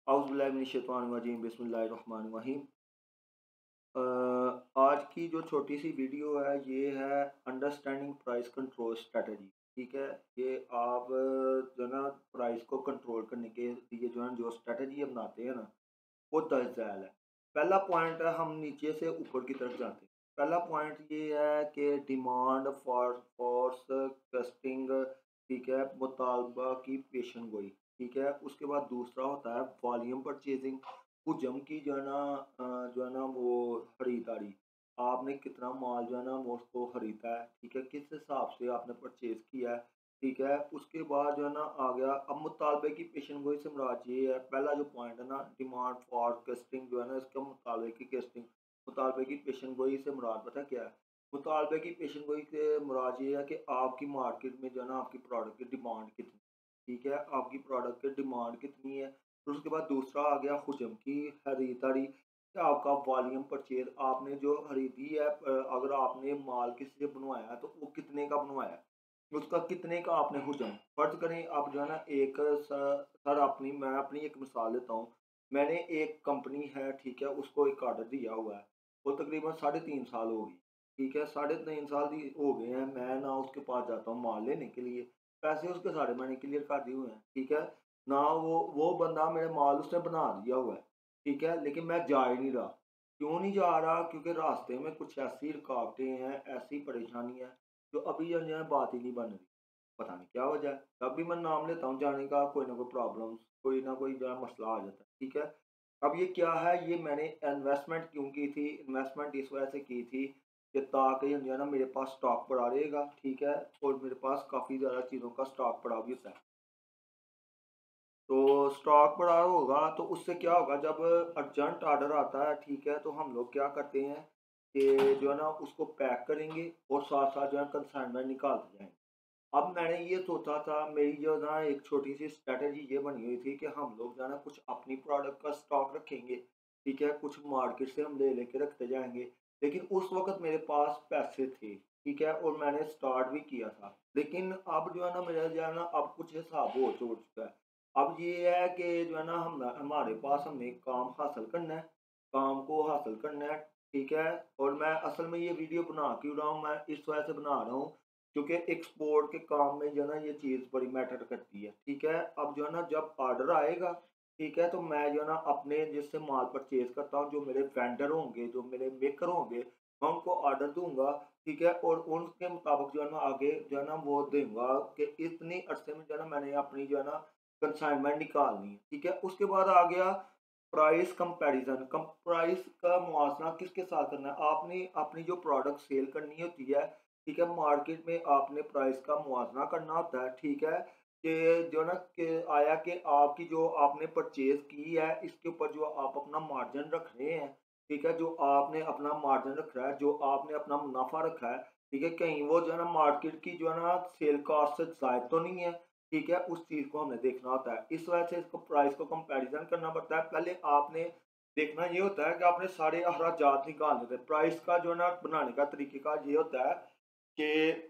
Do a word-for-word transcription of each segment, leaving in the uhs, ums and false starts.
औज़ुबिल्लाहिमिनश्शैतानिर्रजीम बिस्मिल्लाहिर्रहमानिर्रहीम। आज की जो छोटी सी वीडियो है ये है अंडरस्टैंडिंग प्राइस कंट्रोल स्ट्रेटजी। ठीक है, ये आप जो ना प्राइस को कंट्रोल करने के लिए जो है जो स्ट्रेटजी अपनाते हैं ना वो दस झैल है। पहला पॉइंट है, हम नीचे से ऊपर की तरफ जाते हैं। पहला पॉइंट ये है कि डिमांड फॉर फोर्स कस्टिंग, ठीक है, मुतालबा की पेशन गोई। ठीक है, उसके बाद दूसरा होता है वॉल्यूम परचेजिंग, हुजम की जो है ना अ, जो है ना वो खरीदारी। आपने कितना माल जो है ना वो उसको खरीदा है, ठीक है, किस हिसाब से आपने परचेज किया है। ठीक है, उसके बाद जो है ना आ गया अब मुतालबे की पेशन गोई से मुराद ये है। पहला जो पॉइंट है ना डिमांड फॉर कस्टिंग जो है ना इसका मुतालबे की कस्टिंग, मुतालबे की पेशन गोई से मुराद पता क्या है। मुतालबे की पेशन गोई से मुराद ये है कि आपकी मार्केट में जो है ना आपकी प्रोडक्ट की डिमांड कितनी, ठीक है, आपकी प्रोडक्ट की डिमांड कितनी है। फिर उसके बाद दूसरा आ गया हुजम की खरीदारी, क्या आपका वॉल्यूम परचेज, आपने जो खरीदी है अ, अगर आपने माल किसी से बनवाया है तो वो कितने का बनवाया है, उसका कितने का आपने हुजम। फर्ज करें आप जो है ना एक स- सर अपनी मैं अपनी एक मिसाल देता हूँ। मैंने एक कंपनी है, ठीक है, उसको एक ऑर्डर दिया हुआ है, वो तकरीबन साढ़े तीन साल हो गई। ठीक है, साढ़े तीन साल दी हो गए हैं, मैं ना उसके पास जाता हूँ माल लेने के लिए, पैसे उसके सारे मैंने क्लियर कर दिए हुए हैं। ठीक है ना, वो वो बंदा मेरे माल उसने बना दिया हुआ है, ठीक है, लेकिन मैं जा ही नहीं रहा। क्यों नहीं जा रहा? क्योंकि रास्ते में कुछ ऐसी रुकावटें हैं, ऐसी परेशानी है जो अभी जो है बात ही नहीं बन रही। पता नहीं क्या वजह है। तब भी मैं नाम लेता हूँ जाने का, कोई ना कोई प्रॉब्लम, कोई ना कोई जो है मसला आ जाता है। ठीक है, अब ये क्या है, ये मैंने इन्वेस्टमेंट क्यों की थी? इन्वेस्टमेंट इस वजह से की थी कि ताकि जो है ना मेरे पास स्टॉक पड़ा रहेगा, ठीक है, और मेरे पास काफ़ी ज़्यादा चीज़ों का स्टॉक पड़ा भी होता है। तो स्टॉक पड़ा होगा तो उससे क्या होगा, जब अर्जेंट ऑर्डर आता है, ठीक है, तो हम लोग क्या करते हैं कि जो है ना उसको पैक करेंगे और साथ साथ जो है कंसाइनमेंट निकालते जाएंगे। अब मैंने ये सोचा था, मेरी जो ना एक छोटी सी स्ट्रेटजी ये बनी हुई थी कि हम लोग जो है ना कुछ अपनी प्रोडक्ट का स्टॉक रखेंगे, ठीक है, कुछ मार्केट से हम ले लेके रखते जाएंगे। लेकिन उस वक्त मेरे पास पैसे थे, ठीक है, और मैंने स्टार्ट भी किया था। लेकिन अब जो है ना मेरा जो है ना अब कुछ हिसाब हो हो चुका है। अब ये है कि जो है ना हम हमारे पास हमने एक काम हासिल करना है, काम को हासिल करना है, ठीक है। और मैं असल में ये वीडियो बना क्यों रहा हूँ, मैं इस वजह से बना रहा हूँ क्योंकि एक्सपोर्ट के काम में जो है ना ये चीज़ बड़ी मैटर करती है। ठीक है, अब जो है ना जब ऑर्डर आएगा, ठीक है, तो मैं जो है ना अपने जिससे माल परचेज करता हूँ, जो मेरे वेंडर होंगे, जो मेरे मेकर होंगे, मैं उनको ऑर्डर दूंगा, ठीक है, और उनके मुताबिक जो है ना आगे जो है ना वो दूंगा कि इतनी अरसे में जो है ना मैंने अपनी जो है ना कंसाइनमेंट निकालनी है। ठीक है, उसके बाद आ गया प्राइस कंपैरिजन। कम प्राइस का मुआवजा किसके साथ करना है? आपने अपनी जो प्रोडक्ट सेल करनी होती है, ठीक है, मार्केट में आपने प्राइस का मुआवजा करना होता है। ठीक है, कि जो ना कि आया कि आपकी जो आपने परचेज की है इसके ऊपर जो आप अपना मार्जिन रख रहे हैं, ठीक है, जो आपने अपना मार्जिन रख रहा है, जो आपने अपना मुनाफा रखा है, ठीक है, कहीं वो जो है ना मार्केट की जो है ना सेल कॉस्ट से जायद तो नहीं है। ठीक है, उस चीज़ को हमने देखना होता है। इस वजह से इसको प्राइस को कंपैरिजन करना पड़ता है। पहले आपने देखना ये होता है कि आपने सारे अखराजात निकालने होते हैं। प्राइस का जो है ना बनाने का तरीक़ेकार ये होता है कि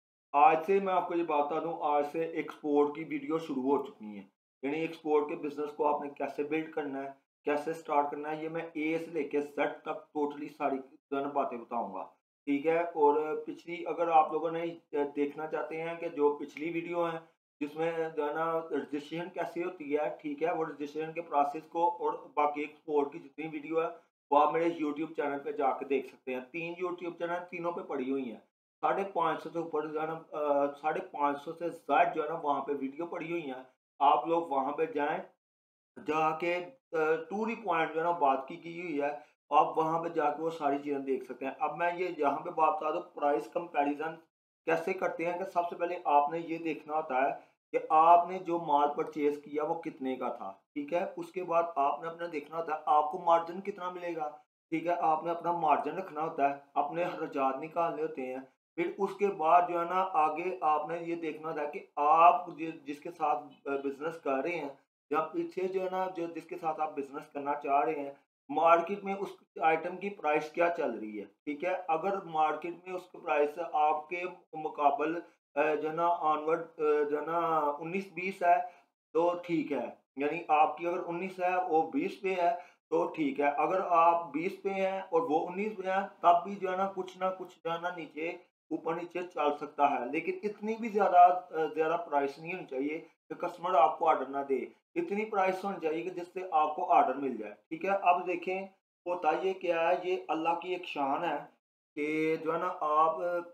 आज से मैं आपको ये बता दूँ, आज से एक्सपोर्ट की वीडियो शुरू हो चुकी हैं। यानी एक्सपोर्ट के बिज़नेस को आपने कैसे बिल्ड करना है, कैसे स्टार्ट करना है, ये मैं ए से लेके ज़ेड तक टोटली सारी जो है ना बातें बताऊँगा। ठीक है, और पिछली अगर आप लोगों ने अ, देखना चाहते हैं कि जो पिछली वीडियो है जिसमें जो है ना रजिस्ट्रेशन कैसे होती है, ठीक है, वो रजिस्ट्रेशन के प्रोसेस को और बाकी एक्सपोर्ट की जितनी वीडियो है वो आप मेरे यूट्यूब चैनल पे जाके देख सकते हैं। तीन यूट्यूब चैनल, तीनों पे पड़ी हुई हैं। साढ़े पाँच सौ से ऊपर जो है ना अ, साढ़े पाँच सौ से ज़ायद जो है ना वहाँ पे वीडियो पड़ी हुई हैं। आप लोग वहाँ पे जाएँ, जाके अ, टू दी पॉइंट जो है ना बात की की हुई है, आप वहाँ पे जाके वो सारी चीज़ें देख सकते हैं। अब मैं ये यहाँ पे बात बता दूँ प्राइस कंपैरिज़न कैसे करते हैं, कि सबसे पहले आपने ये देखना होता है कि आपने जो माल परचेज़ किया वो कितने का था, ठीक है? उसके बाद आपने अपना देखना होता है आपको मार्जिन कितना मिलेगा, ठीक है? आपने अपना मार्जिन रखना होता है, अपने अखराजात निकालने होते हैं। फिर उसके बाद जो है ना आगे आपने ये देखना होता है कि आप जि जिसके साथ अ, बिज़नेस कर रहे हैं या पीछे जो है ना जो जिसके साथ आप बिज़नेस करना चाह रहे हैं, मार्केट में उस आइटम की प्राइस क्या चल रही है, ठीक है? अगर मार्केट में उसकी प्राइस आपके मुकाबल अ, जो है ना ऑनवर्ड अ, जो है ना उन्नीस बीस है, तो ठीक है। यानी आपकी अगर उन्नीस है वो बीस पे है तो ठीक है, अगर आप बीस पे हैं और वो उन्नीस पे हैं तब भी जो है ना कुछ ना कुछ जो है ना नीचे ऊपर नीचे चल सकता है, लेकिन इतनी भी ज़्यादा अ, ज़्यादा प्राइस नहीं होनी चाहिए कि कस्टमर आपको ऑर्डर ना दे। इतनी प्राइस होनी चाहिए कि जिससे आपको ऑर्डर मिल जाए, ठीक है। अब देखें होता ये क्या है, ये अल्लाह की एक शान है कि जो है ना आप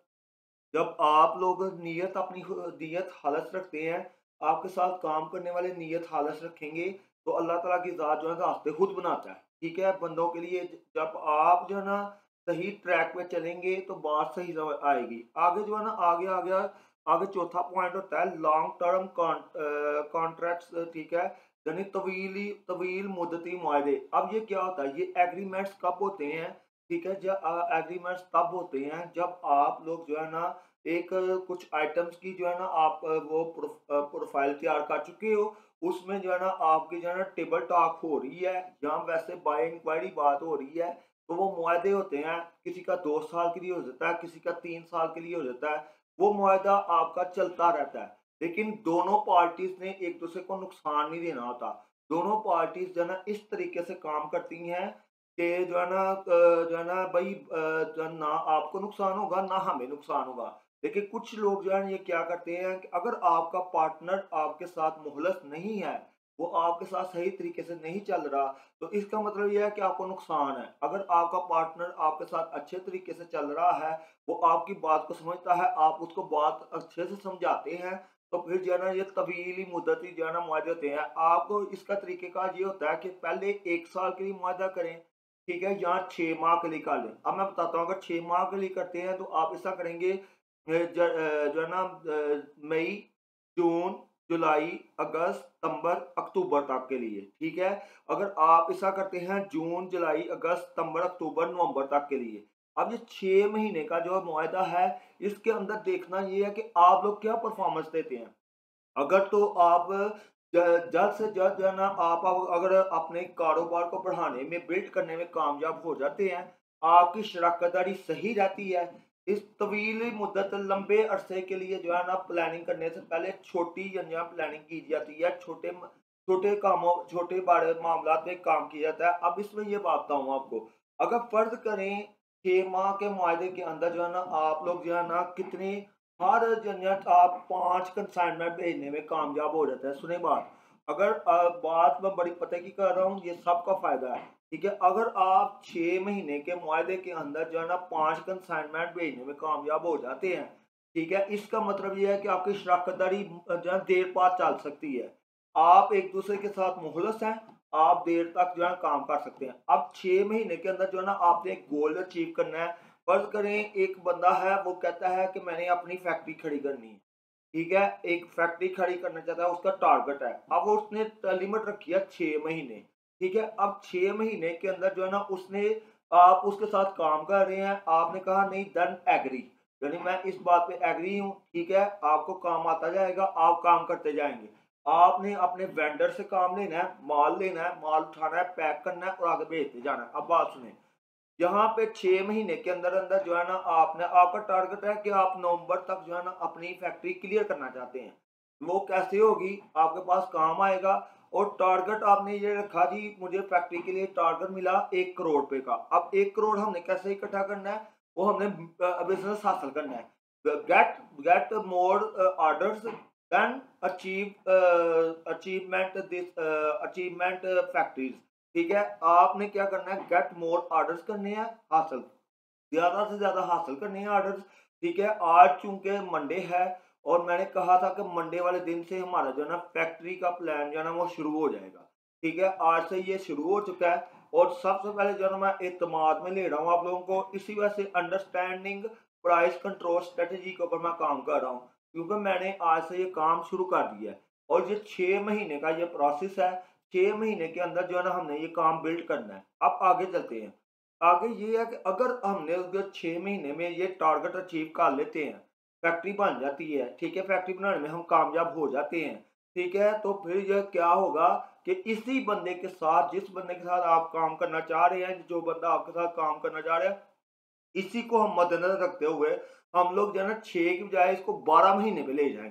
जब आप लोग नीयत अपनी नीयत खालिस रखते हैं, आपके साथ काम करने वाले नीयत खालिस रखेंगे, तो अल्लाह ताला की ज़ात जो है रास्ते खुद बनाता है, ठीक है? बंदों के लिए जब आप जो है ना सही ट्रैक पे चलेंगे, तो बात सही समझ आएगी। आगे जो है ना आगे आ गया, आगे चौथा पॉइंट होता है long term con uh, contracts, ठीक है? यानी तवीली तवील मुद्दती मुआहदे। अब ये क्या होता है? ये एग्रीमेंट्स कब होते हैं? ठीक है? जब अ, एग्रीमेंट्स तब होते हैं जब आप लोग जो है ना एक अ, कुछ आइटम्स की जो है ना आप अ, वो प्रोफ अ, प्रोफाइल तैयार कर चुके हो, उसमें जो है ना आपकी जो है ना टेबल टॉक हो रही है, जहाँ वैसे बाय इंक्वायरी बात हो रही है, तो वो मुआहदे होते हैं, किसी का दो साल के लिए हो जाता है, किसी का तीन साल के लिए हो जाता है, वो मुआहदा आपका चलता रहता है। लेकिन दोनों पार्टीज़ ने एक दूसरे को नुकसान नहीं देना होता। दोनों पार्टीज़ जो है ना इस तरीके से काम करती हैं कि जो है ना अ, जो है ना भई अ, जो है ना आपको नुकसान होगा, ना हमें नुकसान होगा। देखिए कुछ लोग जो है ये क्या करते हैं कि अगर आपका पार्टनर आपके साथ मुखलस नहीं है, वो आपके साथ सही तरीके से नहीं चल रहा, तो इसका मतलब ये है कि आपको नुकसान है। अगर आपका पार्टनर आपके साथ अच्छे तरीके से चल रहा है, वो आपकी बात को समझता है, आप उसको बात अच्छे से समझाते हैं, तो फिर जो है ना ये तवीली मुद्दती जो है ना मुआहदे होते हैं। आपको इसका तरीक़ेकार ये होता है कि पहले एक साल के लिए मुआहदा करें, ठीक है? या छह माह के लिए कर लें। अब मैं बताता हूँ, अगर छह माह के लिए करते हैं तो आप ऐसा करेंगे अ, ज अ, जो है ना अ, मई, जून, जुलाई, अगस्त, सितंबर, अक्टूबर तक के लिए, ठीक है? अगर आप ऐसा करते हैं जून, जुलाई, अगस्त, सितंबर, अक्टूबर, नवंबर तक के लिए। अब ये छह महीने का जो मुआहदा है, इसके अंदर देखना ये है कि आप लोग क्या परफॉर्मेंस देते हैं। अगर तो आप ज जल्द से जल्द जो है ना आप अग अगर अपने कारोबार को बढ़ाने में, बिल्ड करने में कामयाब हो जाते हैं, आपकी शराकत-दारी सही रहती है, इस तवील मुद्दत लंबे अरसे के लिए जो है ना प्लानिंग करने से पहले छोटी जंजा प्लानिंग की जाती है, छोटे म छोटे कामों छोटे बड़े मामलात में काम किया जाता है। अब इसमें ये बात बताऊँ आपको, अगर फ़र्ज़ करें छह माह के मुआहदे के अंदर जो है ना आप लोग जो है ना कितने हर झंझट आप पाँच कंसाइनमेंट भेजने में कामयाब हो जाता है। सुनिए बात, अगर अ, बात मैं बड़ी पते की कर रहा हूँ, ये सबका फ़ायदा है, ठीक है? अगर आप छह महीने के मुआहदे के अंदर जो है ना पाँच कंसाइनमेंट भेजने में कामयाब हो जाते हैं, ठीक है? इसका मतलब ये है कि आपकी शराकत-दारी अ, जो है देर पार चल सकती है। आप एक-दूसरे के साथ मुखलस हैं, आप देर तक जो है काम कर सकते हैं। अब छह महीने के अंदर जो है ना आपने एक गोल अचीव करना है। फ़र्ज़ करें एक बंदा है, वो कहता है कि मैंने अपनी फैक्ट्री खड़ी करनी है, ठीक है? एक फैक्ट्री खड़ी करना चाहता है, उसका टारगेट है। अब उसने त लिमिट रखी है छह महीने, ठीक है? अब छह महीने के अंदर जो है ना उसने आप उसके साथ काम कर रहे हैं, आपने कहा नहीं देन एग्री, यानी मैं इस बात पे एग्री हूँ, ठीक है? आपको काम आता जाएगा, आप काम करते जाएँगे। आपने अपने वेंडर से काम लेना है, माल लेना है, माल उठाना है, पैक करना है और आगे भेजते जाना है। अब बात सुनें, यहाँ पे छह महीने के अंदर-अंदर जो है ना आपने आपका टारगेट है कि आप नवंबर तक जो है ना अपनी फैक्ट्री क्लियर करना चाहते हैं। वो कैसे होगी? आपके पास काम आएगा और टारगेट आपने ये रखा जी मुझे फैक्ट्री के लिए टारगेट मिला एक करोड़ रुपए का। अब एक करोड़ हमने कैसे इकट्ठा करना है? वो हमने अ, बिज़नेस हासिल करना है। Get get more uh, orders then achieve uh, achievement this uh, achievement factories, ठीक है? आपने क्या करना है, गेट मोर ऑर्डर्स करने हैं हासिल, ज़्यादा से ज़्यादा हासिल करने हैं ऑर्डर्स, ठीक है? आज चूँकि मंडे है और मैंने कहा था कि मंडे वाले दिन से हमारा जो है ना फैक्ट्री का प्लान जो है ना वो शुरू हो जाएगा, ठीक है? आज से ये शुरू हो चुका है और सबसे पहले जो है ना मैं एतमाद में ले रहा हूँ आप लोगों को, इसी वजह से अंडरस्टैंडिंग प्राइस कंट्रोल स्ट्रेटजी के ऊपर मैं काम कर रहा हूँ, क्योंकि मैंने आज से ये काम शुरू कर दिया है और ये छह महीने का ये प्रोसेस है। छह महीने के अंदर जो है ना हमने ये काम बिल्ड करना है। अब आगे चलते हैं। आगे ये है कि अगर हमने अगर छह महीने में ये टारगेट अचीव कर लेते हैं, फैक्ट्री बन जाती है, ठीक है? फैक्ट्री बनाने में हम कामयाब हो जाते हैं, ठीक है? तो फिर ये क्या होगा कि इसी बंदे के साथ जिस बंदे के साथ आप काम करना चाह रहे हैं, जो बंदा आपके साथ काम करना चाह रहा है, इसी को हम मद्देनज़र रखते हुए हम लोग जो है ना छह की बजाय इसको बारह महीने पे ले जाएँगे।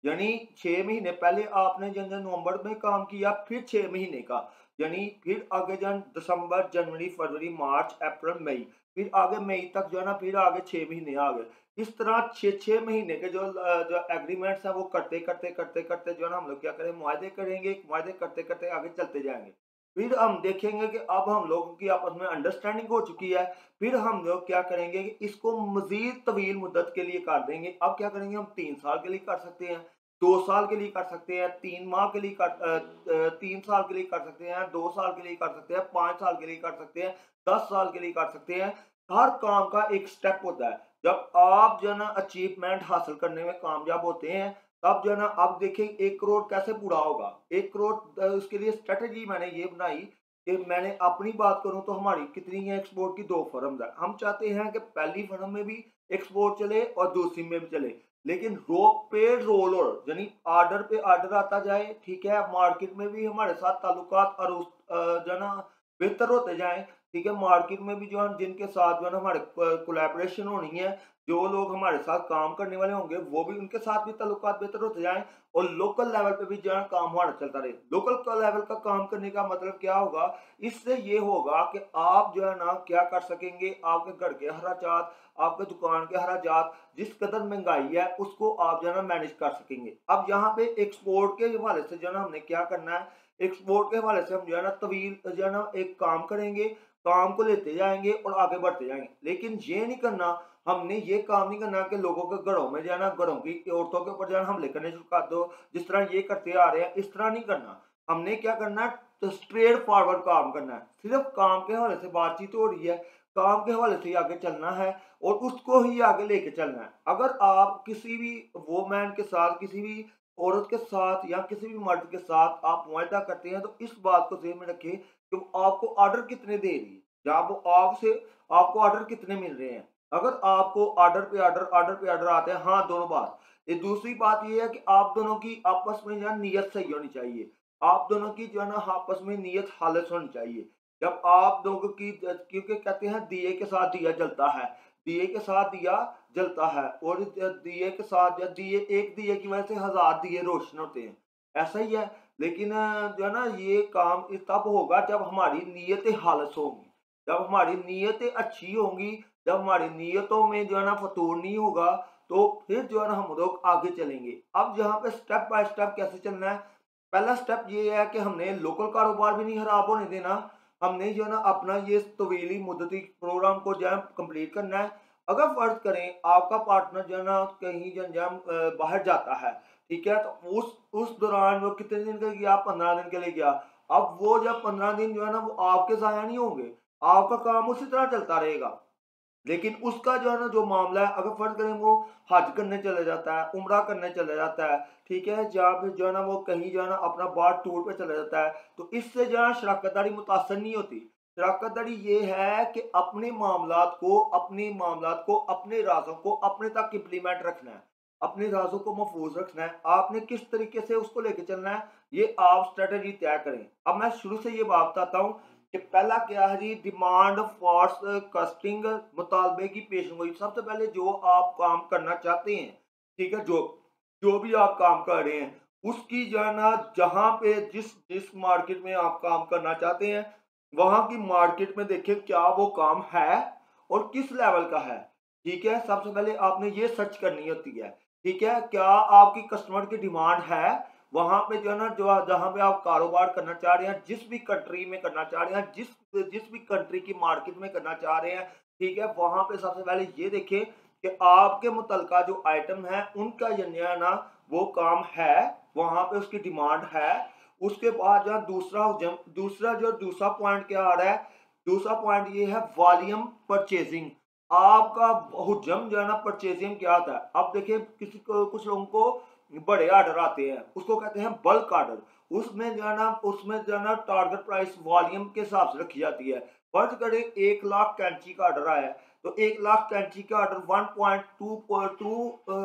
यानी छह महीने पहले आपने जन जन नवंबर में काम किया, फिर छह महीने का, यानी फिर आगे जन दिसंबर, जनवरी, फरवरी, मार्च, अप्रैल, मई, फिर आगे मई तक जो है ना, फिर आगे छह महीने आ गए। इस तरह छह छह महीने के जो अ, जो एग्रीमेंट्स हैं वो करते करते करते करते जो है ना हम लोग क्या करें, मुआहदे करेंगे, मुआहदे करते करते आगे चलते जाएंगे। फिर हम देखेंगे कि अब हम लोगों की आपस में अंडरस्टैंडिंग हो चुकी है। फिर हम लोग क्या करेंगे कि इसको मजीद तवील मुद्दत के लिए कर देंगे। अब क्या करेंगे, हम तीन साल के लिए कर सकते हैं, दो साल के लिए कर सकते हैं, तीन माह के लिए कर अ, अ, तीन साल के लिए कर सकते हैं, दो साल के लिए कर सकते हैं, पाँच साल के लिए कर सकते हैं, दस साल के लिए कर सकते हैं। हर काम का एक स्टेप होता है। जब आप जो है ना अचीवमेंट हासिल करने में कामयाब होते हैं, तब जो है ना अब देखिए एक करोड़ कैसे पूरा होगा। एक करोड़ अ, उसके लिए स्ट्रेटजी मैंने ये बनाई कि मैंने अपनी बात करूँ तो हमारी कितनी है एक्सपोर्ट की, दो फर्म्स है। हम चाहते हैं कि पहली फर्म में भी एक्सपोर्ट चले और दूसरी में भी चले, लेकिन रो पे रोल और यानी ऑर्डर पे ऑर्डर आता जाए, ठीक है। मार्केट में भी हमारे साथ ताल्लुकात और उस अ, जो है ना बेहतर होते जाएं, ठीक है। मार्केट में भी जो है जिनके साथ जो है ना हमारे कोलैबोरेशन होनी है, जो लोग हमारे साथ काम करने वाले होंगे वो भी, उनके साथ भी ताल्लुकात बेहतर होते जाएं। और लोकल लेवल पे भी जो है काम हमारा चलता रहे। लोकल का लेवल का काम करने का मतलब क्या होगा, इससे ये होगा कि आप जो है ना क्या कर सकेंगे, आपके घर के अखराजात, आपके दुकान के अखराजात, जिस कदर महंगाई है उसको आप जो है ना मैनेज कर सकेंगे। अब यहाँ पे एक्सपोर्ट के हवाले से जो है ना हमने क्या करना है, एक्सपोर्ट के हवाले से हम जो है ना तवील जो है ना एक काम करेंगे, काम को लेते जाएंगे और आगे बढ़ते जाएंगे। लेकिन ये नहीं करना, हमने ये काम नहीं करना कि लोगों के घरों में जो है ना, घरों की औरतों के ऊपर जो है हमले करने शुरू कर दो, जिस तरह ये करते आ रहे हैं, इस तरह नहीं करना। हमने क्या करना है, तो स्ट्रेट फॉरवर्ड काम करना है। सिर्फ काम के हवाले से बातचीत हो रही है, काम के हवाले से ही आगे चलना है और उसको ही आगे लेके चलना है। अगर आप किसी भी वोमैन के साथ, किसी भी औरत के साथ या किसी भी मर्द के साथ आप मुआहदा करते हैं, तो इस बात को ज़हन में रखें कि वो आपको ऑर्डर कितने दे रही है, या वो आपसे आपको ऑर्डर कितने मिल रहे हैं। अगर आपको ऑर्डर पे ऑर्डर ऑर्डर पे ऑर्डर आते हैं, हाँ, दोनों बात। ये दूसरी बात ये है कि आप दोनों की आपस में जो है नीयत सही होनी चाहिए। आप दोनों की जो है ना आपस में नीयत खालिस होनी चाहिए। जब आप लोगों की, क्योंकि कहते हैं दिए के साथ दिया जलता है, दिए के साथ दिया जलता है, और दिए के साथ या दिए, एक दिए की वजह से हजार दिए रोशन होते हैं, ऐसा ही है। लेकिन जो है ना ये काम तब होगा जब हमारी नीयतें खालिस होंगी, जब हमारी नीयतें अच्छी होंगी, जब हमारी नीयतों में जो है ना फतूर नहीं होगा, तो फिर जो है ना हम लोग आगे चलेंगे। अब यहाँ पे स्टेप बाय स्टेप कैसे चलना है, पहला स्टेप ये है कि हमने लोकल कारोबार भी नहीं खराब होने देना। हमने जो है ना अपना ये तवीली मुद्दती प्रोग्राम को जो है कंप्लीट करना है। अगर फर्ज करें आपका पार्टनर जो है ना कहीं जन बाहर जाता है, ठीक है, तो उस उस दौरान वो कितने दिन के लिए गया, पंद्रह दिन के लिए गया। अब वो जब पंद्रह दिन जो है ना वो आपके ज़ाया नहीं होंगे, आपका काम उसी तरह चलता रहेगा। लेकिन उसका जो है ना जो मामला है, अगर फर्ज करें वो हज करने चले जाता है, उम्रा करने चले जाता है, ठीक है, जहाँ पे जो है ना वो कहीं जो है ना अपना बाहर टूर पे चला जाता है, तो इससे जो है शराकतदारी मुतासर नहीं होती। शराकतदारी ये है कि अपने मामलात को, अपने मामलात को, अपने राजों को अपने तक इम्प्लीमेंट रखना है, अपने राजों को महफूज रखना है। आपने किस तरीके से उसको लेके चलना है, ये आप स्ट्रेटजी तय करें। अब मैं शुरू से ये बात बताता हूँ कि पहला क्या है जी, डिमांड फॉर्स कस्टिंग, मुतालबे की पेशगोई। सबसे पहले जो आप काम करना चाहते हैं, ठीक है, जो जो भी आप काम कर रहे हैं, उसकी जो है ना जहाँ पे जिस जिस मार्केट में आप काम करना चाहते हैं, वहाँ की मार्केट में देखें क्या वो काम है और किस लेवल का है, ठीक है। सबसे पहले आपने ये सर्च करनी होती है, ठीक है, क्या आपकी कस्टमर की डिमांड है वहां पे जो है ना, जो जहां पे आप कारोबार करना चाह रहे हैं, जिस भी कंट्री में करना चाह रहे हैं, जिस जिस भी कंट्री की मार्केट में करना चाह रहे हैं, ठीक है, वहां पे सबसे पहले ये देखें कि आपके मुतलका जो आइटम है उनका ये ना वो काम है, वहां पे उसकी डिमांड है। उसके बाद जो दूसरा दूसरा जो दूसरा पॉइंट क्या आ रहा है, दूसरा पॉइंट ये है वॉल्यूम परचेजिंग। आपका हुजम जो है ना परचेजिंग क्या आता है। अब देखिए किसी को, कुछ लोगों को बड़े ऑर्डर आते हैं, उसको कहते हैं बल्क ऑर्डर। उसमें जो है ना उसमें जो है ना टारगेट प्राइस वॉल्यूम के हिसाब से रखी जाती है। फर्ज करें एक लाख कैंची का ऑर्डर आया है, तो एक लाख कैंची का order one point two two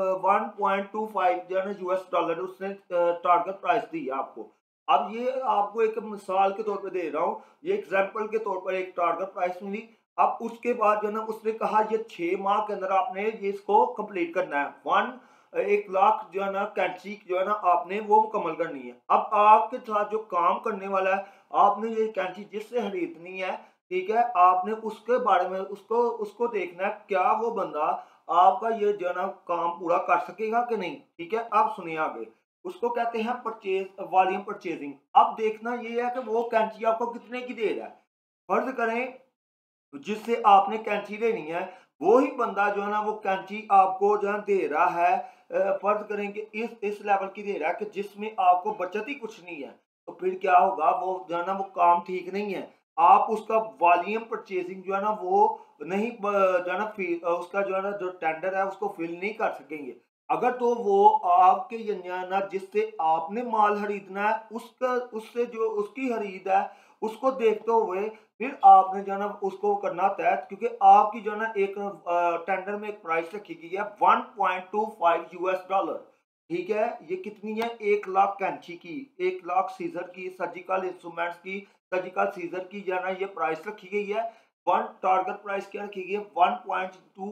one point two five जो है ना यूएस डॉलर उसने टारगेट प्राइस दी है आपको। अब ये आपको एक मिसाल के तौर पे दे रहा हूँ, ये एग्जांपल के तौर पर एक टारगेट प्राइस मिली। अब उसके बाद जो है ना उसने कहा ये छह माह के अंदर आपने ये इसको कंप्लीट करना है। वन एक लाख जो है ना कैंची जो है ना आपने वो मुकम्मल करनी है। अब आपके साथ जो काम करने वाला है, आपने ये कैंची जिससे खरीदनी है, ठीक है, आपने उसके बारे में उसको उसको देखना है क्या वो बंदा आपका ये जो है ना काम पूरा कर सकेगा कि नहीं। ठीक है, अब सुनिए आगे। उसको कहते हैं परचेज वॉल्यूम परचेजिंग। अब देखना ये है कि वो कैंची आपको कितने की दे रहा है। फर्ज करें जिससे आपने कैंची लेनी है, वो ही बंदा जो है ना वो कैंची आपको जो है दे रहा है, अ, फर्ज करें कि इस इस लेवल की दे रहा है कि जिसमें आपको बचत ही कुछ नहीं है, तो फिर क्या होगा, वो जो है ना वो काम ठीक नहीं है। आप उसका वॉल्यूम परचेजिंग जो है ना वो नहीं ब जो है ना फी अ, उसका जो है ना जो टेंडर है उसको फिल नहीं कर सकेंगे। अगर तो वो आपके या ना जिससे आपने माल खरीदना है उसका उससे जो उसकी खरीद है उसको देखते हुए फिर आपने जो है ना उसको करना तय, क्योंकि आपकी जो है ना एक टेंडर में एक प्राइस रखी गई है one point two five US dollar. ठीक है, ये कितनी है, एक लाख कैंची की, एक लाख सीजर की, सर्जिकल इंस्ट्रूमेंट्स की, सर्जिकल सीजर की जो है ना ये प्राइस रखी गई है। वन टारगेट प्राइस क्या रखी गई है, one point two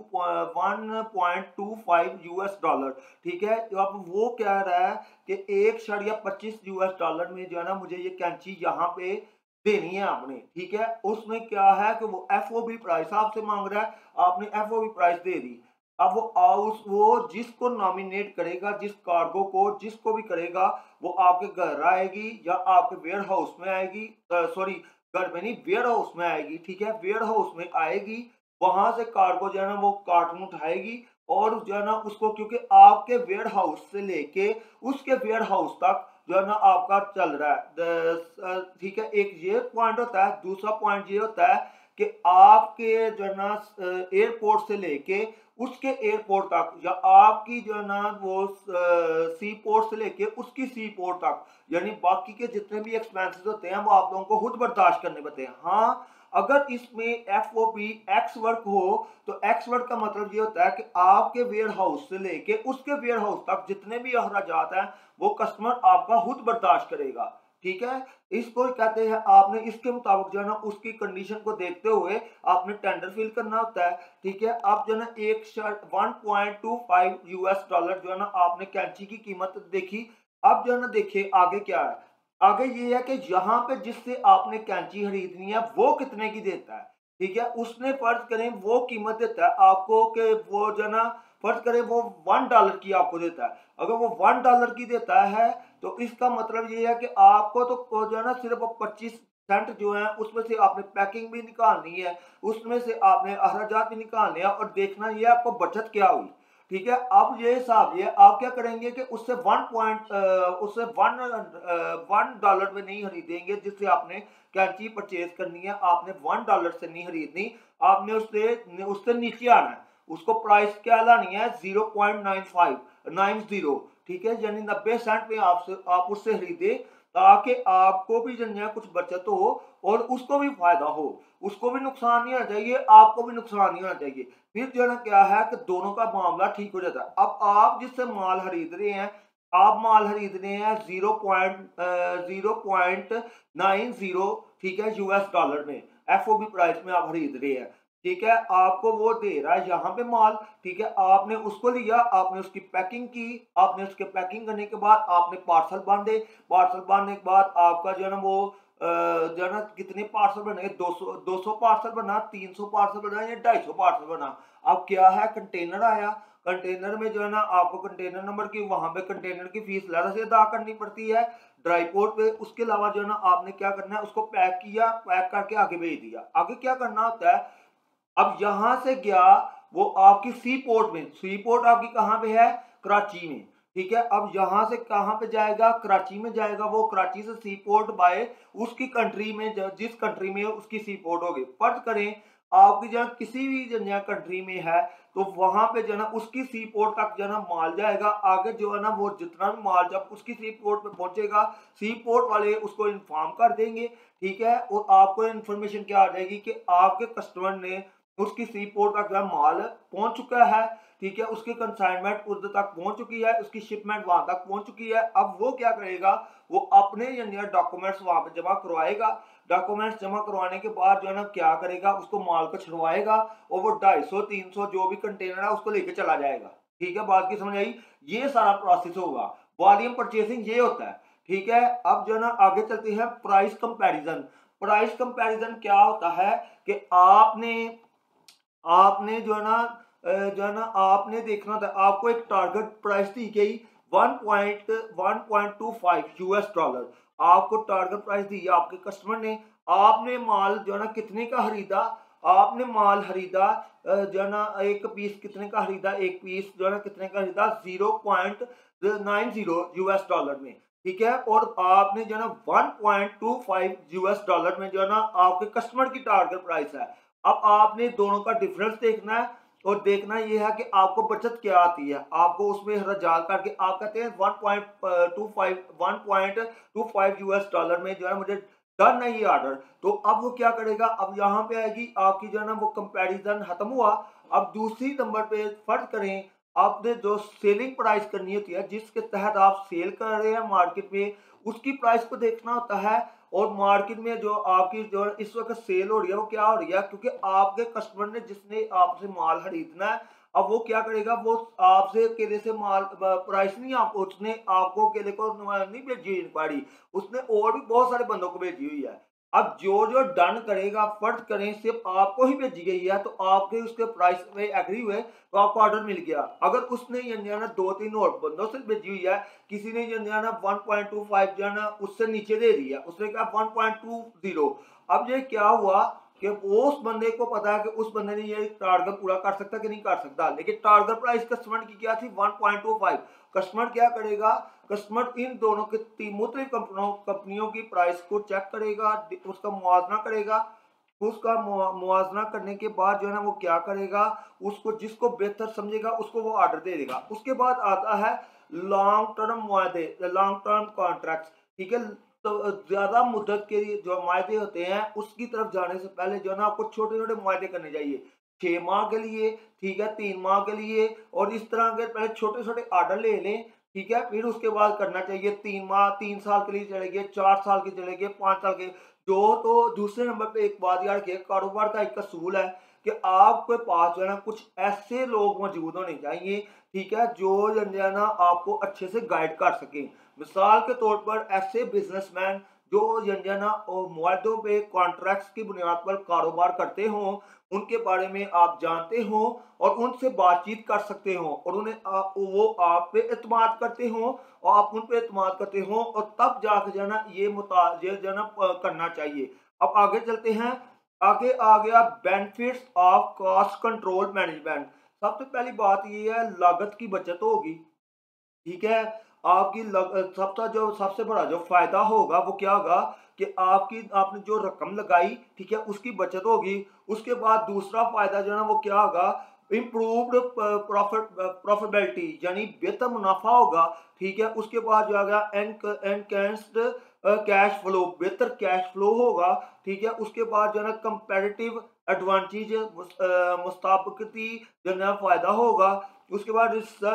one point two five US dollar. ठीक है, तो अब वो कह रहा है कि एक शर या पच्चीस यूएस डॉलर में जो है ना मुझे ये कैंची यहाँ पे देनी है आपने। ठीक है, उसमें क्या है कि वो एफ ओ बी प्राइस आपसे मांग रहा है, आपने एफ ओ बी प्राइस दे दी। अब वो आउस वो जिसको नॉमिनेट करेगा, जिस कार्गो को जिसको भी करेगा, वो आपके घर आएगी या आपके वेयर हाउस में आएगी, सॉरी घर में नहीं वेयर हाउस में आएगी। ठीक है, वेयर हाउस में आएगी, वहां से कार्गो जो है ना वो कार्टून उठाएगी और जो है ना उसको, क्योंकि आपके वेयर हाउस से लेके उसके वेयर हाउस तक जो है ना आपका चल रहा है। ठीक है, एक ये पॉइंट होता है। दूसरा पॉइंट ये होता है कि आपके जो है ना एयरपोर्ट से लेके उसके एयरपोर्ट तक, या आपकी जो है ना वो सी पोर्ट से लेके उसकी सी पोर्ट तक, यानी बाकी के जितने भी एक्सपेंसेस होते हैं वो आप लोगों को खुद बर्दाश्त करने पड़ते हैं। हाँ, अगर इसमें F O P ex work हो तो एक्स वर्क का मतलब ये होता है कि आपके वेयर हाउस से लेके उसके वेयर हाउस तक जितने भी अखराजात हैं वो कस्टमर आपका खुद बर्दाश्त करेगा। ठीक है, इसको कहते हैं आपने इसके मुताबिक जो है ना उसकी कंडीशन को देखते हुए आपने टेंडर फिल करना होता है। ठीक है, अब जो है ना एक shirt one point two five US dollar जो है ना आपने कैंची की कीमत देखी। अब जो है ना देखिए आगे क्या है, आगे ये है कि यहाँ पे जिससे आपने कैंची खरीदनी है वो कितने की देता है। ठीक है, उसने फर्ज करें वो कीमत देता है आपको कि वो जो है ना फर्ज करें वो वन डॉलर की आपको देता है। अगर वो वन डॉलर की देता है तो इसका मतलब ये है कि आपको तो जो है ना सिर्फ पच्चीस सेंट जो है उसमें से आपने पैकिंग भी निकालनी है, उसमें से आपने अखराजात भी निकालने हैं और देखना ये आपको बचत क्या हुई। ठीक है, अब ये हिसाब ये आप क्या करेंगे कि उससे वन पॉइंट उससे वन वन डॉलर में नहीं खरीदेंगे जिससे आपने कैंची परचेज करनी है, आपने वन डॉलर से नहीं खरीदनी, आपने उससे उससे नीचे आना है। उसको प्राइस क्या लानी है, zero point nine five nine zero. ठीक है, यानी नब्बे सेंट में आपसे आप उससे खरीदे ताकि आपको भी जो है कुछ बचत हो और उसको भी फायदा हो, उसको भी नुकसान नहीं होना चाहिए, आपको भी नुकसान नहीं होना चाहिए। फिर जो है ना क्या है कि दोनों का मामला ठीक हो जाता है। अब आप जिससे माल खरीद रहे हैं, आप माल खरीद रहे हैं zero point zero point nine zero, ठीक है, यूएस डॉलर में एफ ओ बी प्राइस में आप खरीद रहे हैं। ठीक है, आपको वो दे रहा है यहाँ पे माल। ठीक है, आपने उसको लिया, आपने उसकी पैकिंग की, आपने उसके पैकिंग करने के बाद आपने पार्सल बांधे, पार्सल बांधने के बाद आपका जो है ना वो जो है ना कितने पार्सल बने, दो सौ दो सौ पार्सल बना, तीन सौ पार्सल बना या ढाई सौ पार्सल बना। अब क्या है, कंटेनर आया, कंटेनर में जो है ना आपको कंटेनर नंबर की वहां पे कंटेनर की फीस अलग से अदा करनी पड़ती है ड्राई पोर्ट पे। उसके अलावा जो है ना आपने क्या करना है, उसको पैक किया, पैक करके आगे भेज दिया। आगे क्या करना होता है, अब यहां से गया वो आपकी सी पोर्ट में, सी पोर्ट आपकी कहां पे है, कराची में। ठीक है, अब यहां से कहां पे जाएगा, कराची में जाएगा। वो कराची से सी पोर्ट बाय उसकी कंट्री में, जिस कंट्री में उसकी सी पोर्ट होगी, फर्ज करें आपकी जगह किसी भी जगह कंट्री में है तो वहां पे जो है ना उसकी सी पोर्ट तक जो है ना माल जाएगा। आगे जो है ना वो जितना भी माल जब उसकी सी पोर्ट पे पहुंचेगा, सी पोर्ट वाले उसको इन्फॉर्म कर देंगे। ठीक है, और आपको इन्फॉर्मेशन क्या आ जाएगी कि आपके कस्टमर ने उसकी सी पोर्ट तक माल पहुंच चुका है। ठीक है, उसकी कंसाइनमेंट उधर तक पहुंच चुकी है, उसकी शिपमेंट वहां तक पहुंच चुकी है। अब वो क्या करेगा, वो अपने डॉक्यूमेंट्स वहां पे जमा करवाएगा। डॉक्यूमेंट्स जमा करवाने के बाद जो है ना क्या करेगा, उसको माल को छुड़वाएगा और वो ढाई सौ तीन सौ जो भी कंटेनर है उसको लेके चला जाएगा। ठीक है, बात की समझ आई? ये सारा प्रोसेस होगा। वॉल्यूम परचेसिंग ये होता है, ठीक है। अब जो है ना आगे चलते हैं प्राइस कंपैरिजन। प्राइस कंपैरिजन क्या होता है कि आपने आपने जो है ना अ, जो है ना आपने देखना था, आपको एक टारगेट प्राइस दी गई one point one point two five US dollar. आपको टारगेट प्राइस दी है आपके कस्टमर ने। आपने माल जो है ना कितने का खरीदा? आपने माल खरीदा अ, जो है ना एक पीस कितने का खरीदा? एक पीस जो है ना कितने का खरीदा? Zero point nine zero US dollar में, ठीक है। और आपने जो है ना one point two five US dollar में जो है ना आपके कस्टमर की टारगेट प्राइस है। अब आपने दोनों का डिफरेंस देखना है और देखना ये है कि आपको बचत क्या आती है। आपको उसमें हजार करके आप कहते हैं one point two five one point two five US dollar में जो है मुझे डन है ये ऑर्डर। तो अब वो क्या करेगा? अब यहाँ पे आएगी आपकी जो है ना वो कंपैरिजन खत्म हुआ। अब दूसरी नंबर पे फर्क करें, आपने जो सेलिंग प्राइस करनी होती है, जिसके तहत आप सेल कर रहे हैं मार्केट में, उसकी प्राइस को देखना होता है। और मार्केट में जो आपकी जो इस वक्त सेल हो रही है वो क्या हो रही है? क्योंकि आपके कस्टमर ने जिसने आपसे माल खरीदना है, अब वो क्या करेगा? वो आपसे अकेले से माल प्राइस नहीं, आप उसने आपको अकेले को नहीं भेजी इंक्वायरी, उसने और भी बहुत सारे बंदों को भेजी हुई है। अब जो जो डन करेगा, फर्ज करें सिर्फ आपको ही भेजी गई है, तो आपके उसके प्राइस में एग्री हुए तो आपको ऑर्डर मिल गया। अगर उसने ये जो है ना दो तीन और बंदों से भेजी हुई है, किसी ने जो है ना वन पॉइंट टू फाइव जो है ना उससे नीचे दे दिया, उसने कहा वन पॉइंट टू जीरो। अब ये क्या हुआ कि उस बंदे को पता है कि उस बंदे ने ये टारगेट पूरा कर सकता कि नहीं कर सकता, लेकिन टारगेट प्राइस कस्टमर की क्या थी? One point two five. Customer क्या करेगा? कस्टमर इन दोनों की मुख्तलिफ कंपनियों कंपनियों की प्राइस को चेक करेगा, उसका मुआवजा करेगा। उसका मुआवजा करने के बाद जो है ना वो क्या करेगा? उसको जिसको बेहतर समझेगा उसको वो ऑर्डर दे देगा। उसके बाद आता है लॉन्ग टर्म मुआदे, लॉन्ग टर्म कॉन्ट्रैक्ट, ठीक है। तो ज्यादा मुद्दत के लिए जो मुआदे होते हैं उसकी तरफ जाने से पहले जो है ना आपको छोटे छोटे मुआदे करने चाहिए। छह माह के लिए, ठीक है, तीन माह के लिए, और इस तरह के पहले छोटे छोटे ऑर्डर ले लें, ठीक है। फिर उसके बाद करना चाहिए तीन माह, तीन साल के लिए चलेंगे, चार साल के चलेंगे, पांच साल के। जो तो दूसरे नंबर पे एक बात याद रखिए, कारोबार का एक असूल है कि आपके पास जो है ना कुछ ऐसे लोग मौजूद होने चाहिए, ठीक है, जो जो है ना आपको अच्छे से गाइड कर सकें। मिसाल के तौर पर ऐसे बिजनेसमैन जो जो है ना मुआहदों पे कॉन्ट्रैक्ट्स की बुनियाद पर कारोबार करते हों, उनके बारे में आप जानते हो और उनसे बातचीत कर सकते हो, और उन्हें आ, वो आप पे एतमाद करते हो और आप उन पे एतमाद करते हो, और तब जाकर जो है ना ये मुता ये जो है ना करना चाहिए। अब आगे चलते हैं। आगे आ गया benefits of cost control management. सबसे पहली बात ये है लागत की बचत होगी, ठीक है। आपकी लग, सबसे जो सबसे बड़ा जो फायदा होगा वो क्या होगा कि आपकी आपने जो रकम लगाई, ठीक है, उसकी बचत होगी। उसके बाद दूसरा फायदा जो है ना वो क्या होगा? इम्प्रूव्ड प्रॉफिट प्रॉफिटेबिलिटी, यानी बेहतर मुनाफा होगा, ठीक है। उसके बाद जो आएगा एनकैंस्ड कैश फ्लो, बेहतर कैश फ्लो होगा, ठीक है। उसके बाद जो है ना कंपेरेटिव एडवांटेज, मुस्ताबकती जो है ना फायदा होगा। उसके बाद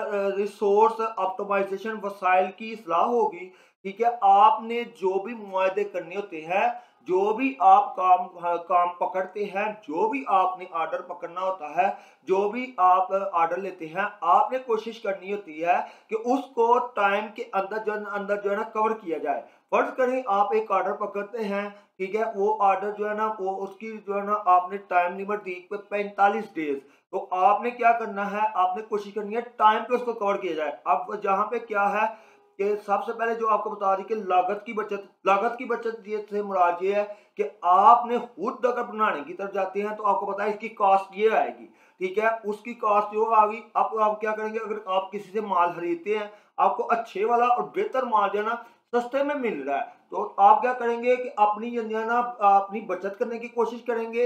रिसोर्स ऑप्टिमाइजेशन, वसाइल की इस्लाह होगी, ठीक है। आपने जो भी मुआहदे करने होते हैं, जो भी आप काम काम पकड़ते हैं, जो भी आपने ऑर्डर पकड़ना होता है, जो भी आप ऑर्डर लेते हैं, आपने कोशिश करनी होती है कि उसको टाइम के अंदर जो अंदर जो है ना कवर किया जाए। फर्ज करें आप एक ऑर्डर पकड़ते हैं, ठीक है, वो ऑर्डर जो है ना वो उसकी जो है ना आपने टाइम लिमिट दी पैंतालीस डेज। तो आपने क्या करना है? आपने कोशिश करनी है टाइम पे उसको कवर किया जाए। अब जहां पे क्या है कि सबसे पहले जो आपको बता रही कि लागत की बचत, लागत की बचत ये से मुराद ये है कि आपने खुद अगर बनाने की तरफ जाते हैं तो आपको पता है इसकी कॉस्ट ये आएगी, ठीक है, उसकी कॉस्ट जो आ गई। अब आप क्या करेंगे? अगर आप किसी से माल खरीदते हैं, आपको अच्छे वाला और बेहतर माल जो है ना सस्ते में मिल रहा है, तो आप क्या करेंगे कि अपनी जो है ना अपनी बचत करने की कोशिश करेंगे।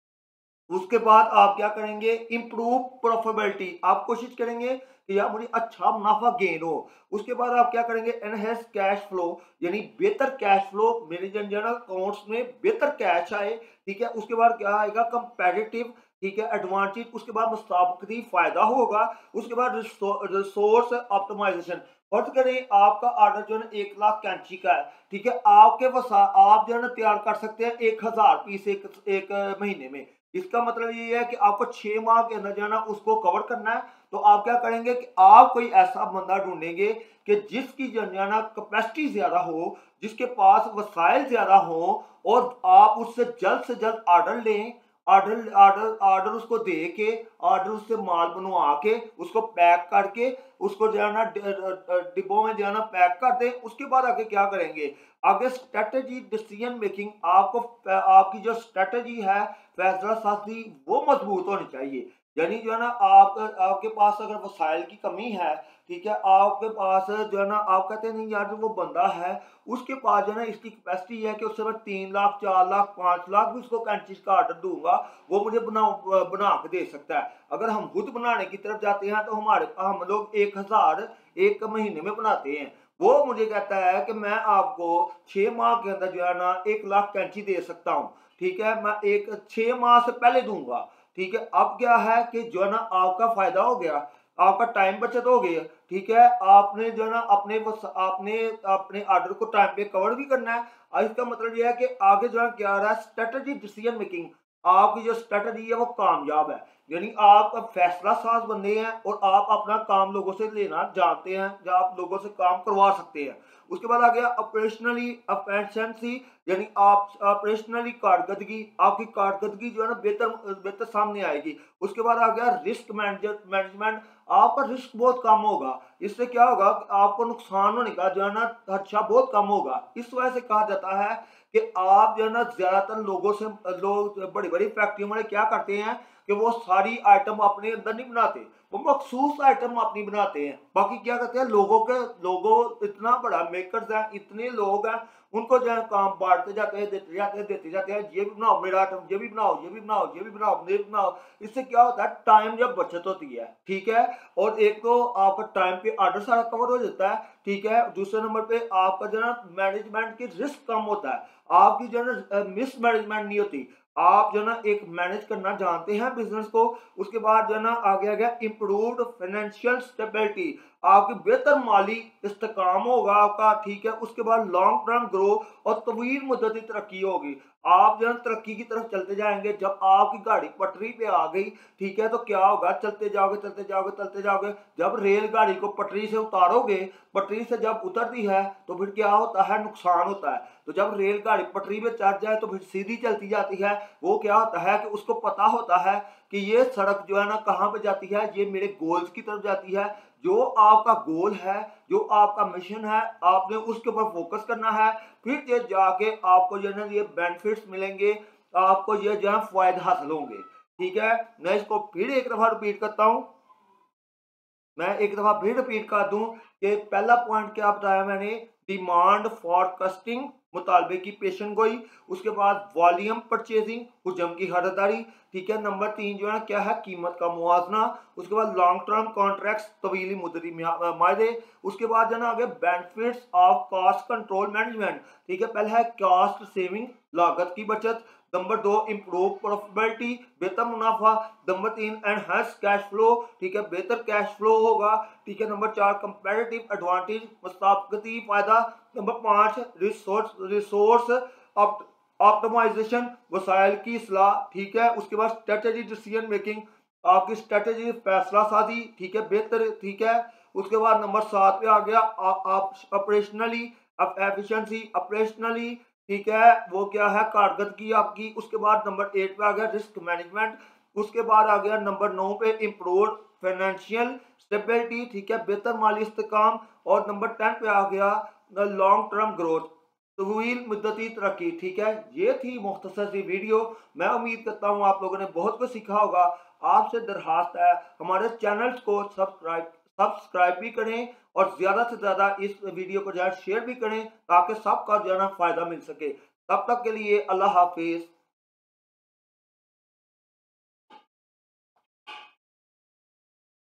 उसके बाद आप क्या करेंगे? इंप्रूव प्रॉफिटेबिलिटी, आप कोशिश करेंगे कि यार मुझे अच्छा मुनाफा गेन हो। उसके बाद आप क्या करेंगे? एनहेंस कैश फ्लो, यानी बेहतर कैश फ्लो, मेरे जनरल अकाउंट्स में बेहतर कैश आए, ठीक है। उसके बाद क्या आएगा? कंपेटिटिव, ठीक है, एडवांटेज। उसके बाद मुस्ताबकती फायदा होगा। उसके बाद रिसोर्स ऑप्टिमाइजेशन। फर्ज करें आपका ऑर्डर जो है ना एक लाख कैंची का है, ठीक है, आपके वसा आप जो है ना तैयार कर सकते हैं एक हजार पीस एक एक महीने में, इसका मतलब ये है कि आपको छह माह के अंदर जो है ना उसको कवर करना है। तो आप क्या करेंगे कि आप कोई ऐसा बंदा ढूंढेंगे कि जिसकी जो है ना कैपेसिटी ज्यादा हो, जिसके पास वसाइल ज्यादा हो, और आप उससे जल्द से जल्द ऑर्डर लें। ऑर्डर ऑर्डर ऑर्डर उसको दे के, ऑर्डर उससे माल बनवा के, उसको पैक करके, उसको जो है ना डिब्बों में जो है ना पैक कर दें। उसके बाद आगे क्या करेंगे, आगे स्ट्रेटेजी डिसीजन मेकिंग, आपको आपकी जो स्ट्रेटेजी है, फैसला साजी, वो मजबूत होनी चाहिए। यानी जो है ना आप आपके पास अगर वसाइल की कमी है, ठीक है, आपके पास जो है ना आप कहते हैं नहीं यार जो वो बंदा है उसके पास जो है ना इसकी कैपेसिटी है कि उससे मैं तीन लाख चार लाख पांच लाख भी उसको कैंची का ऑर्डर दूंगा, वो मुझे बना बना के दे सकता है। अगर हम खुद बनाने की तरफ जाते हैं तो हमारे हम लोग एक हजार एक महीने में बनाते हैं। वो मुझे कहता है कि मैं आपको छह माह के अंदर जो है ना एक लाख कैंची दे सकता हूँ, ठीक है, मैं एक छह माह से पहले दूंगा। ठीक है, अब क्या है कि जो है ना आपका फायदा हो गया, आपका टाइम बचत हो गया। ठीक है, आपने जो है ना अपने वो आपने अपने ऑर्डर को टाइम पे कवर भी करना है। और इसका मतलब यह है कि आगे जो है क्या रहा है, स्ट्रेटेजी डिसीजन मेकिंग, आपकी जो स्ट्रेटेजी है वो कामयाब है। यानी आप फैसला साज बंदे हैं और आप अपना काम लोगों से लेना जानते हैं, या आप लोगों से काम करवा सकते हैं। उसके बाद आ गया ऑपरेशनली एफिशिएंसी, यानी आप ऑपरेशनली कारकर्दगी, आपकी कारकर्दगी जो है ना बेहतर बेहतर सामने आएगी। उसके बाद आ गया रिस्क मैनेजमेंट, आपका रिस्क बहुत कम होगा। इससे क्या होगा, आपको नुकसान होने का जो है ना खर्चा बहुत कम होगा। इस वजह से कहा जाता है कि आप जो है ना ज्यादातर लोगों से, लोग बड़ी बड़ी फैक्ट्रियों वाले क्या करते हैं कि वो सारी आइटम अपने अंदर नहीं बनाते, वो मखसूस आइटम अपनी बनाते हैं। बाकी क्या करते हैं, लोगों के लोगों इतना बड़ा मेकर्स है, इतने लोग हैं, उनको जो है काम बांटते जाते हैं, देते जाते हैं देते जाते हैं, ये भी बनाओ मेरा आइटम, ये भी बनाओ ये भी बनाओ ये भी बनाओ ये भी बनाओ। इससे क्या होता है, टाइम जब बचत होती है, ठीक है, और एक तो आपका टाइम पे ऑर्डर सारा कवर हो जाता है, ठीक है। दूसरे नंबर पे आपका जो है मैनेजमेंट की रिस्क कम होता है, आपकी जो है मिस मैनेजमेंट नहीं होती, आप जो है ना एक मैनेज करना जानते हैं बिजनेस को। उसके बाद जो है ना आगे आ गया इम्प्रूव्ड फाइनेंशियल स्टेबिलिटी, आपकी बेहतर माली इस्तेकाम होगा आपका, ठीक है। उसके बाद लॉन्ग टर्म ग्रोथ और तवील मुद्दती तरक्की होगी, आप जो है तरक्की की तरफ चलते जाएंगे। जब आपकी गाड़ी पटरी पे आ गई, ठीक है, तो क्या होगा, चलते जाओगे चलते जाओगे चलते जाओगे, जब रेलगाड़ी को पटरी से उतारोगे, पटरी से जब उतरती है तो फिर क्या होता है, नुकसान होता है। तो जब रेलगाड़ी पटरी पे चढ़ जाए तो फिर सीधी चलती जाती है, वो क्या होता है कि उसको पता होता है कि ये सड़क जो है ना कहाँ पे जाती है, ये मेरे गोल्स की तरफ जाती है। जो आपका गोल है, जो आपका मिशन है, आपने उसके ऊपर फोकस करना है, फिर ये जाके आपको जो है ना ये बेनिफिट्स मिलेंगे, आपको ये जो है फायदे हासिल होंगे। ठीक है, मैं इसको फिर एक दफा रिपीट करता हूँ, मैं एक दफा फिर रिपीट कर दूं कि पहला पॉइंट क्या बताया मैंने, डिमांड फॉरकास्टिंग, मुतालबे की पेशन गोई। उसके बाद वॉल्यूम परचेजिंग, हुजम की खरीदारी, ठीक है। नंबर तीन जो है क्या है, कीमत का मुआवजना। उसके बाद लॉन्ग टर्म कॉन्ट्रैक्ट्स, तवीली मुद्दती मायदे। उसके बाद जो है आगे benefits of cost control management, ठीक है। पहला है कॉस्ट सेविंग, लागत की बचत। नंबर दो इम्प्रूव प्रॉफिटेबिलिटी, बेहतर मुनाफा। नंबर तीन एनहांस कैश फ्लो, ठीक है, बेहतर कैश फ्लो होगा, ठीक है। नंबर चार कंपैरेटिव एडवांटेज, मुस्ताबकती फायदा। नंबर पांच रिसोर्स रिसोर्स ऑप्टिमाइजेशन, वसाइल की सलाह, ठीक है। उसके बाद स्ट्रेटेजी डिसीजन मेकिंग, आपकी स्ट्रेटेजी फैसला साजी, ठीक है, बेहतर, ठीक है। उसके बाद नंबर सात पे आ गया आप ऑपरेशनली एफिशिएंसी, ऑपरेशनली, ठीक है, वो क्या है, कारकर्दगी आपकी। उसके बाद नंबर एट पे आ गया रिस्क मैनेजमेंट। उसके बाद आ गया नंबर नौ पे इम्प्रूव फाइनेंशियल स्टेबिलिटी, ठीक है, बेहतर माली इस्तेकाम। और नंबर टेन पे आ गया लॉन्ग टर्म ग्रोथ, तवील मुद्दती तरक्की। ठीक है, ये थी मुख्तसर सी वीडियो। मैं उम्मीद करता हूँ आप लोगों ने बहुत कुछ सीखा होगा। आपसे दरखास्त है हमारे चैनल्स को सब्सक्राइब सब्सक्राइब भी करें और ज्यादा से ज्यादा इस वीडियो को जो है शेयर भी करें, ताकि सबका जो है ना फायदा मिल सके। तब तक के लिए अल्लाह हाफिज।